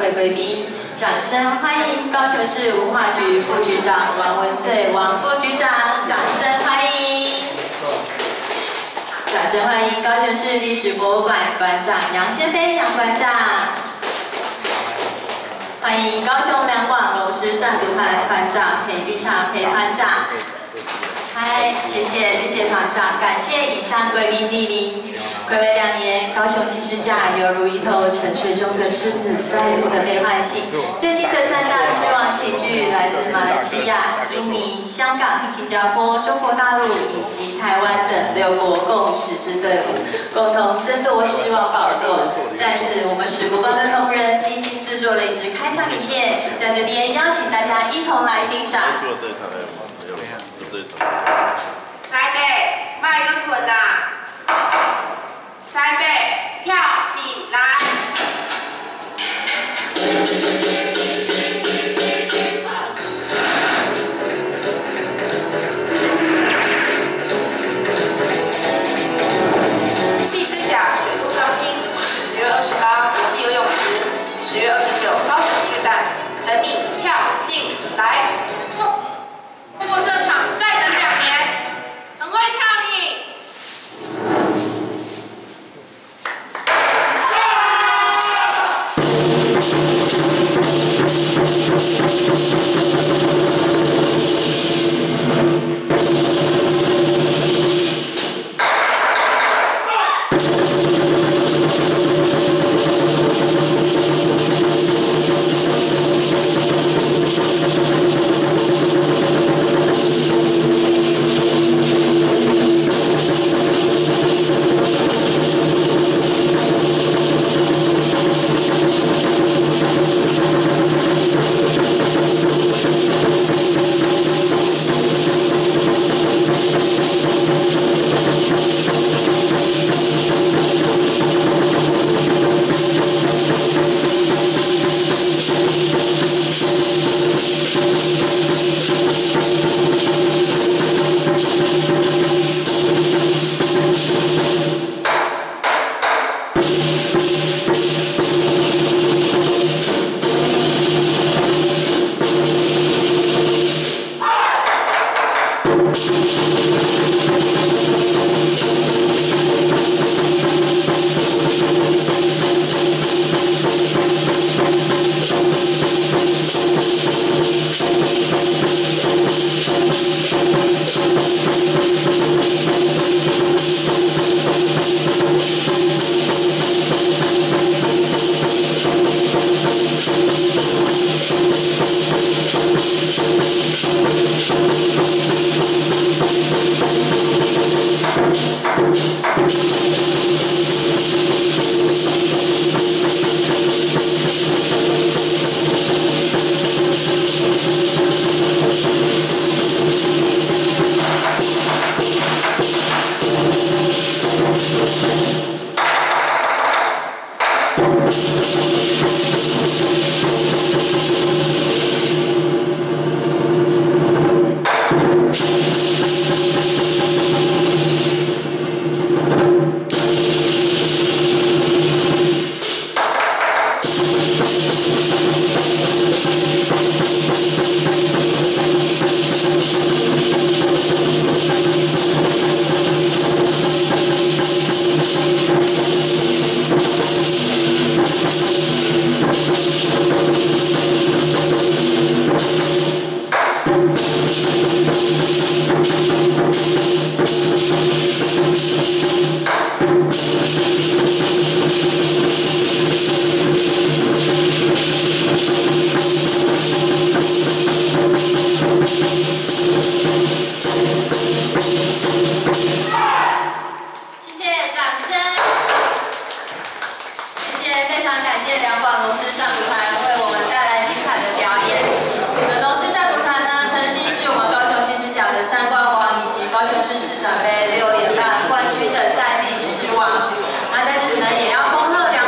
会贵宾，掌声欢迎高雄市文化局副局长王文翠王副局长，掌声欢迎。掌声欢迎高雄市历史博物馆馆长杨先飞杨馆长。欢迎高雄两广龙狮战鼓团团长裴军长裴团长。嗨，谢谢团长，感谢以上贵宾莅临。暌违2年，高雄新狮架犹如一头沉睡中的狮子，再度的被唤醒。最新的3大狮王齐聚，来自马来西亚、印尼、香港、新加坡、中国大陆以及台湾等6国共10支队伍，共同争夺狮王宝座。在此，我们史博馆的同仁精心制作了一支开场影片，在这边邀请大家一同来欣赏。 台北，迈个滚啊！台北，跳起来！细狮甲水陆双拼，10月28国际游泳池，10月29高雄巨蛋，等你跳进来！错过这场，再等2年，很会跳你。